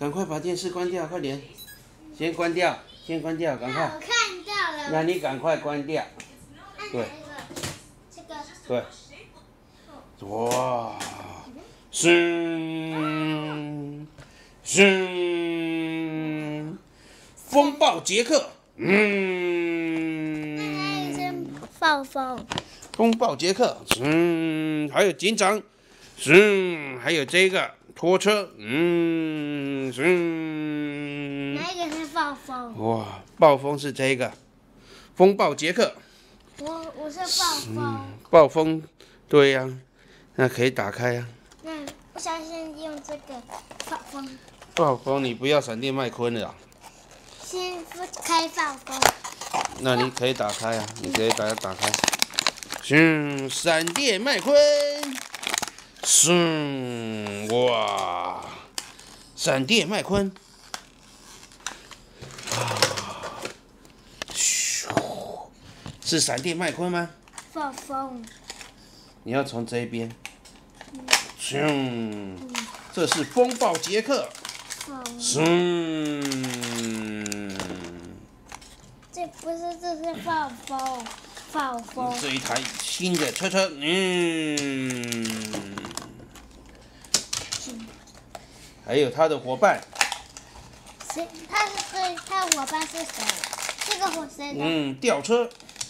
赶快把电视关掉，快点！先关掉，先关掉，赶快。 我看到了。 那你赶快关掉。对。 这个。 对。哇！风暴杰克。 暴风。 风暴杰克。还有警长。还有这个拖车。 哪一个是暴风？ 哇，暴风是这个。风暴杰克。 我是暴风。 暴风，对呀、那可以打开呀、 那我想先用这个暴风。 暴风，你不要闪电麦昆了、 先开暴风。 那你可以打开啊，你可以把它打开。闪电麦昆。哇！闪电麦昆。是闪电麦昆吗？ 暴风。 你要从这边。这是风暴杰克。 这不是，这是暴风。暴风。 这一台新的车车。还有他的伙伴。 谁？他的伙伴是谁？这个火谁的？ 吊车。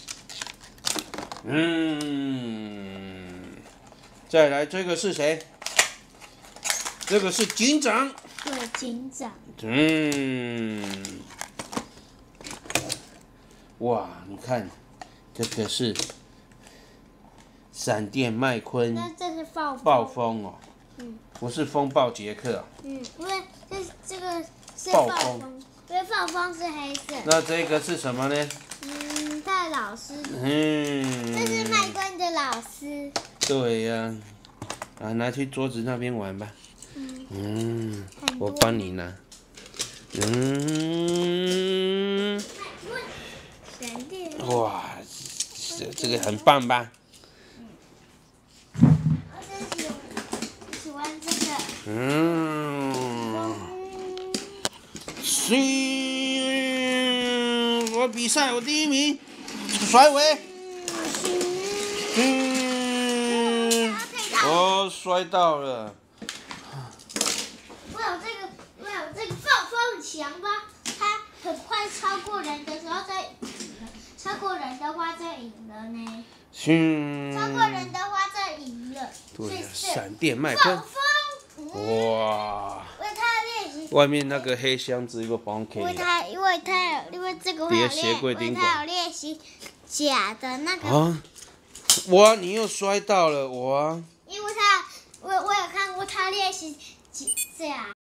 再来，这个是谁？这个是警长。 对，警长。 哇，你看，这个是闪电麦昆。 那这是暴风。 暴风哦。不是风暴杰克。 因为这个是暴风。 因为暴风是黑色。 那这个是什么呢？ 他的老师。这是麦昆的老师。 对呀、拿去桌子那边玩吧。我帮你拿。 闪电。 哇，这个很棒吧？ 我喜欢这个。 我比赛我第一名，甩尾。我摔到了。 这个暴风很强吧？它很快超过人的时候超过人的话就赢了呢。超过人的话就赢了。 对呀，闪电麦昆。 暴风。 哇！ 因为他练习。 外面那个黑箱子有个帮 K。 因为这个会有练习假的那个。 哇！你又摔到了，哇！ 因为我有看过他练习假。